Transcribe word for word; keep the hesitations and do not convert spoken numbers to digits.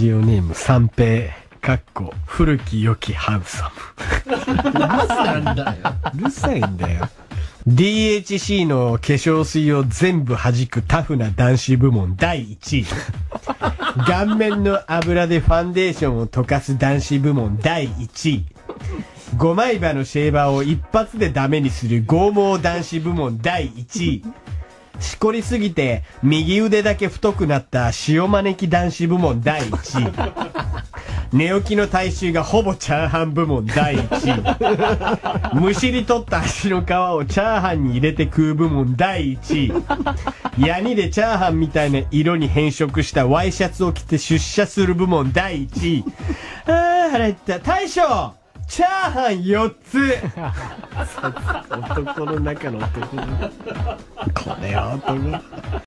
ジオネーム三平かっこ古き良きハンサム。うるさいんだよ。うるさいんだよ。ディーエイチシー の化粧水を全部弾くタフな男子部門だいいちい。顔面の油でファンデーションを溶かす男子部門だいいちい。ごまい刃のシェーバーを一発でダメにする剛毛男子部門だいいちい。しこりすぎて右腕だけ太くなった塩招き男子部門だいいちい。寝起きの体臭がほぼチャーハン部門だいいちい。むしり取った足の皮をチャーハンに入れて食う部門だいいちい。ヤニでチャーハンみたいな色に変色したワイシャツを着て出社する部門だいいちい。あー腹減った。大将チャーハンよっつ。男の中の男。これは男。